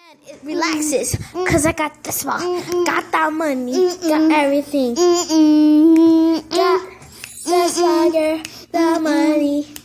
And it relaxes, cause I got the small, got that money, got everything. Got the swagger, the money.